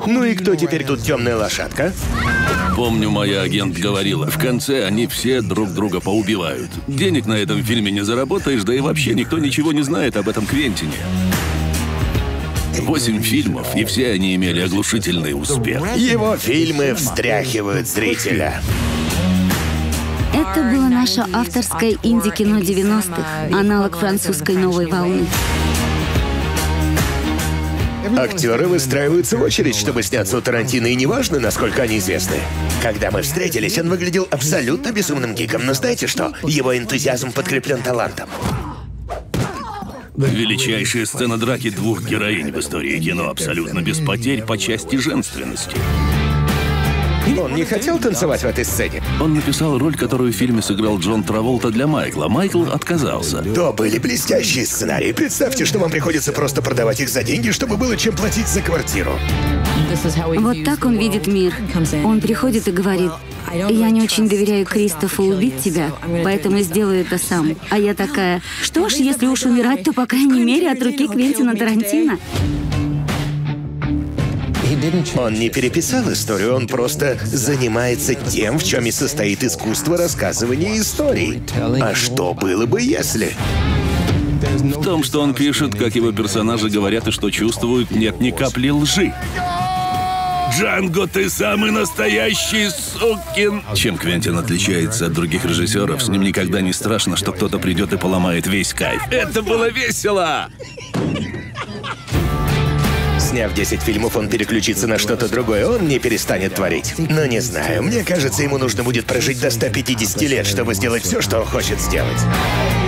Ну и кто теперь тут темная лошадка? Помню, моя агент говорила, в конце они все друг друга поубивают. Денег на этом фильме не заработаешь, да и вообще никто ничего не знает об этом Квентине. 8 фильмов, и все они имели оглушительный успех. Его фильмы встряхивают зрителя. Это было наше авторское инди-кино 90-х, аналог французской новой волны. Актеры выстраиваются в очередь, чтобы сняться у Тарантино, и неважно, насколько они известны. Когда мы встретились, он выглядел абсолютно безумным гиком, но знаете что? Его энтузиазм подкреплен талантом. Величайшая сцена драки двух героинь в истории кино, абсолютно без потерь по части женственности. Он не хотел танцевать в этой сцене. Он написал роль, которую в фильме сыграл Джон Траволта для Майкла. Майкл отказался. То были блестящие сценарии. Представьте, что вам приходится просто продавать их за деньги, чтобы было чем платить за квартиру. Вот так он видит мир. Он приходит и говорит: «Я не очень доверяю Кристофу убить тебя, поэтому сделаю это сам». А я такая: «Что ж, если уж умирать, то, по крайней мере, от руки Квентина Тарантино». Он не переписал историю, он просто занимается тем, в чем и состоит искусство рассказывания историй. А что было бы, если... В том, что он пишет, как его персонажи говорят и что чувствуют, нет ни капли лжи. Джанго, ты самый настоящий сукин! Чем Квентин отличается от других режиссеров, с ним никогда не страшно, что кто-то придет и поломает весь кайф. Это было весело! Сняв 10 фильмов, он переключится на что-то другое, он не перестанет творить. Но не знаю, мне кажется, ему нужно будет прожить до 150 лет, чтобы сделать все, что он хочет сделать.